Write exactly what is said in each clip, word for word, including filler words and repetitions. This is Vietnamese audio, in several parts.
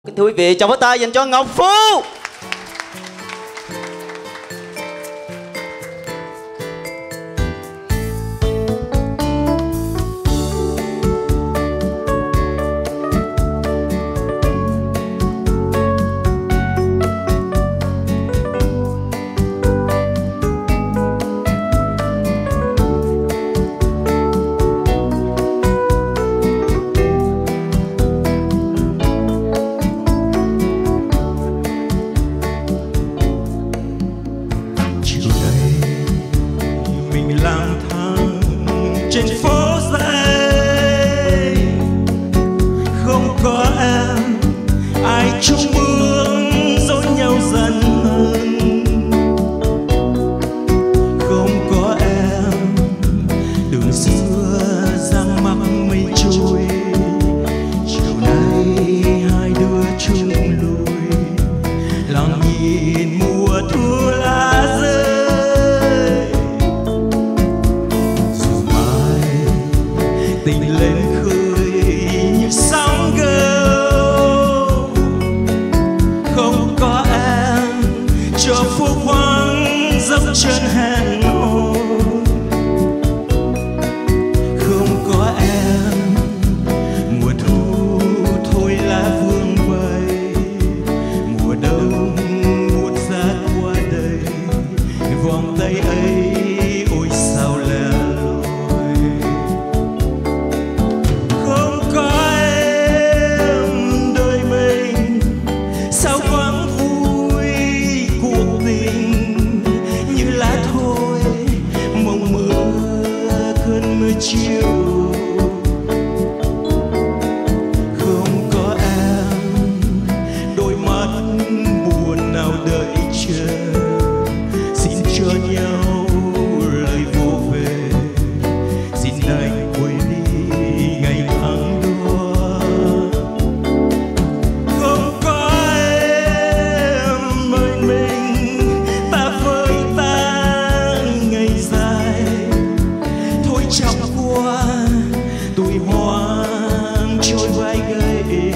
Kính thưa quý vị, chào pháo tay dành cho Ngọc Phú. Trên phố dây không có em, ai chung bước dối nhau dần hơn. Không có em, đường xưa giăng mắc mây trôi. Chiều nay hai đứa chung lùi, lặng nhìn mùa thu lá rơi. Tình lên khơi như sóng gợn, không có em cho phố vắng dốc chân hẹn hò. Không có em mùa thu thôi lá vương vây, mùa đông buốt giá qua đây, vòng tay ấy ôi sao lẻ chiều. Không có em, đôi mắt buồn nào đợi chờ. Xin cho nhau lời vô về, xin anh quên đi ngày tháng đó. Không có em ơi mình, ta với ta ngày dài thôi chọc qua tuổi hoang trôi vai gầy.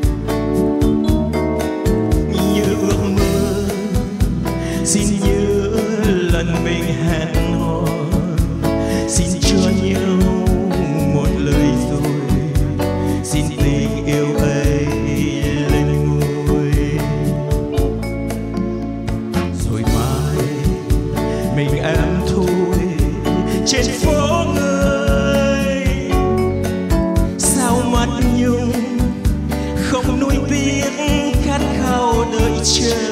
Như ước mơ xin nhớ lần mình hẹn hò, xin cho nhau một lời rồi, xin tình yêu ấy lên ngôi. Rồi mai mình em thôi trên phố người, sao mắt nhung không nuối tiếc khát khao đợi chờ.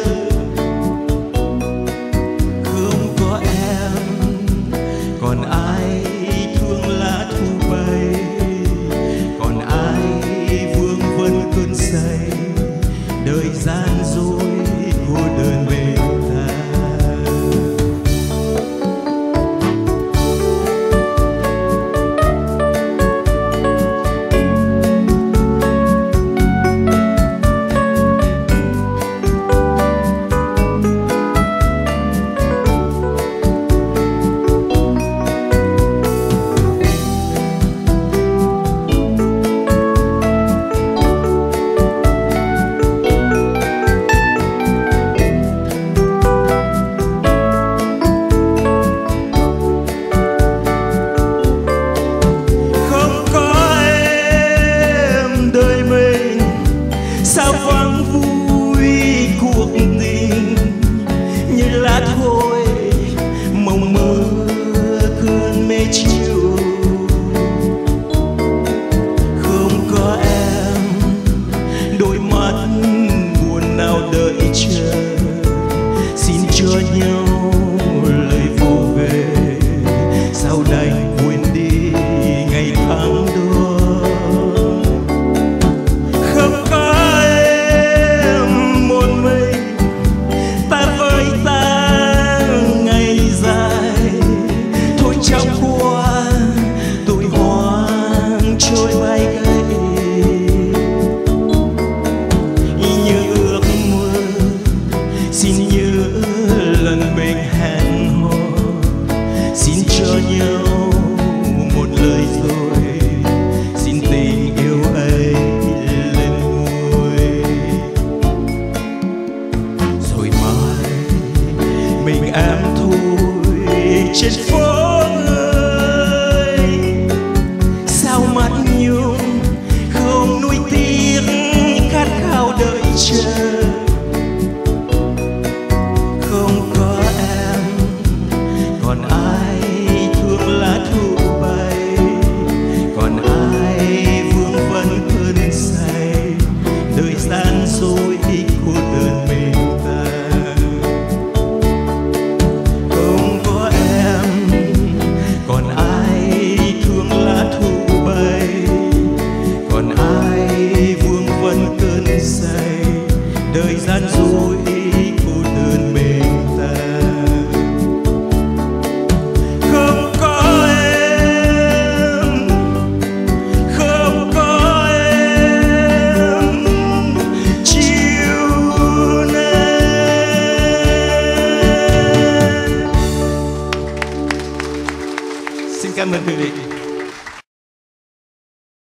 Không có em còn ai thương lá thu bay, còn ai vương vấn cơn say đời gian dối cô đơn bên ta. Sao vắng vui cuộc tình như lá thôi mộng mơ cơn mê chiều. Không có em, đôi mắt buồn nào đợi chờ, xin cho nhau lời vô về, sao đành quên đi ngày tháng đó. dối cô đơn mình ta. Không có em còn ai thương lá thu bay, còn ai vương vấn cơn say, đời gian dối cô đơn mình ta. Không có em, không có em chiều nay. Xin cảm ơn quý vị.